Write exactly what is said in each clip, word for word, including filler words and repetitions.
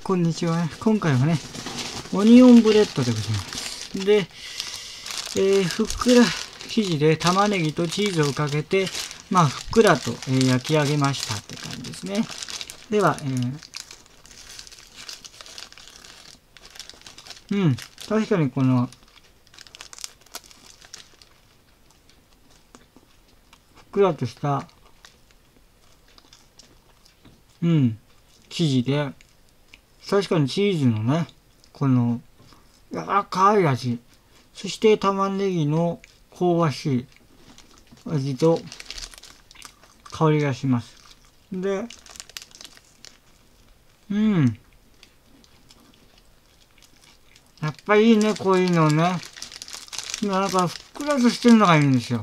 こんにちは。今回はね、オニオンブレッドでございます。で、えー、ふっくら生地で玉ねぎとチーズをかけて、まあ、ふっくらと、えー、焼き上げましたって感じですね。では、えー、うん、確かにこの、ふっくらとした、うん、生地で、確かにチーズのね、この、柔らかい味、そして玉ねぎの香ばしい味と香りがします。で、うん。やっぱりいいね、こういうのね。なんかふっくらとしてるのがいいんですよ。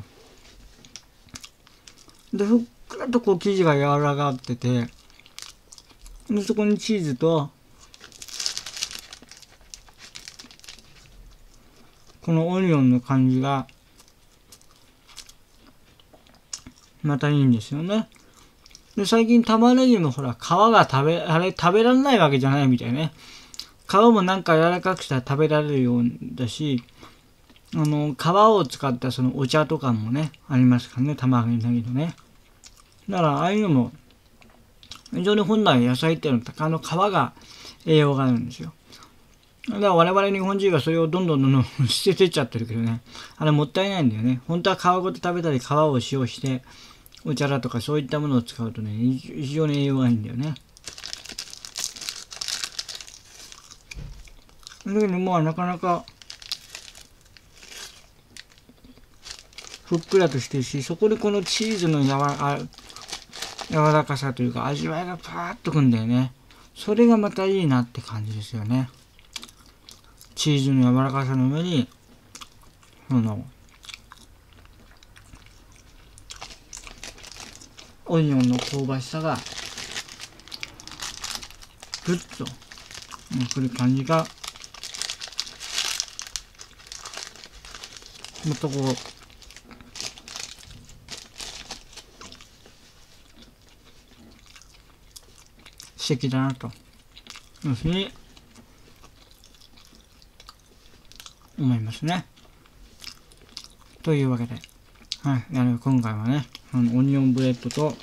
で、ふっくらとこう生地が柔らかってて、で、そこにチーズと、このオニオンの感じが、またいいんですよね。で、最近玉ねぎもほら、皮が食べ、あれ、食べられないわけじゃないみたいね。皮もなんか柔らかくしたら食べられるようだし、あの、皮を使ったそのお茶とかもね、ありますからね、玉ねぎのね。だから、ああいうのも、非常に本来野菜っていうのは、あの皮が栄養があるんですよ。だから我々日本人はそれをどんどんどんどん捨ててっちゃってるけどね。あれもったいないんだよね。本当は皮ごと食べたり皮を使用して、お茶だとかそういったものを使うとね、非常に栄養がいいんだよね。だけどもうなかなかふっくらとしてるし、そこでこのチーズのやわ柔らかさというか味わいがパーッとくんだよね。それがまたいいなって感じですよね。チーズの柔らかさの上に、その、オニオンの香ばしさが、ぐっと、くる感じが、もっとこう、素敵だなと、いうふうに思いますね。というわけで、はい、あの今回はね、あのオニオンブレッドと、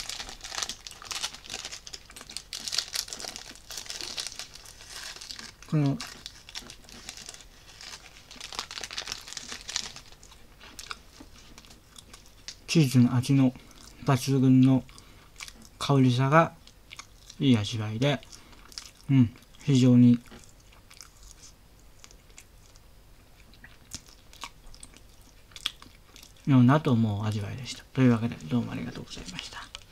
この、チーズの味の抜群の香りさがいい味わいで、うん、非常にいいなと思う味わいでした。というわけで、どうもありがとうございました。